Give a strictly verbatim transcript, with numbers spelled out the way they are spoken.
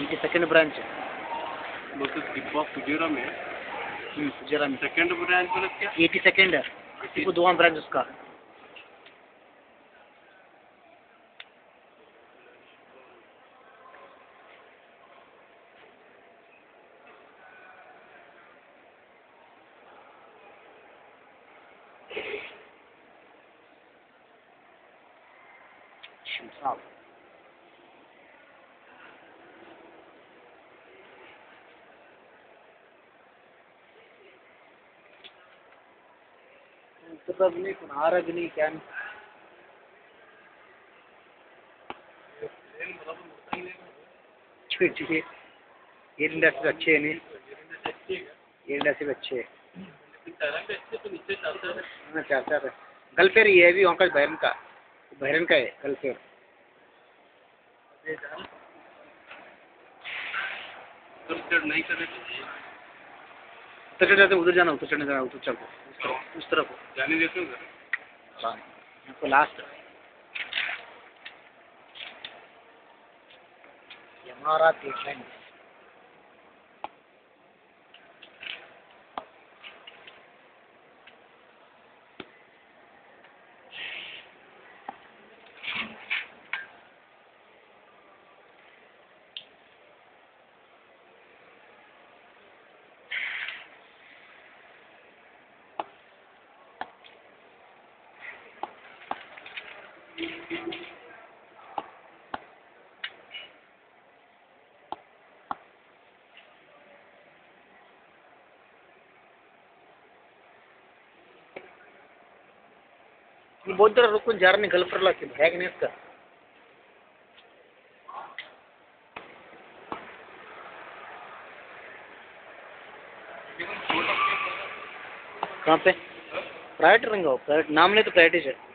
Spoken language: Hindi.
ఇది సెకండ్ ब्रांच है। वो तो डिब्बा फुजेरा में है। हम्म, फुजेरा में सेकंड ब्रांच मतलब क्या? एटी सेकंड है, वो दुआ ब्रांच उसका। साहब तो अब नहीं आ रहा भी नहीं क्या नहीं। अच्छे अच्छे ये इंडस्ट्री अच्छे है नहीं, ये इंडस्ट्री अच्छे है। हाँ चाहता है गलफेयर ये है भी वहाँ का बहरन का बहरन का है गलफेयर। नहीं कर उतर जाते उधर जाना, उतर चढ़ने जाना, उतर चल उस तरफ जाने देते हो हाँ आपको लास्ट हमारा पेशेंट ये बहुत देर रुक जा रहा गल्फर ला है कि नहीं इसका। कहाँ पे प्राइवेट रहेंगे, प्राइवेट नाम नहीं तो प्राइवेट है।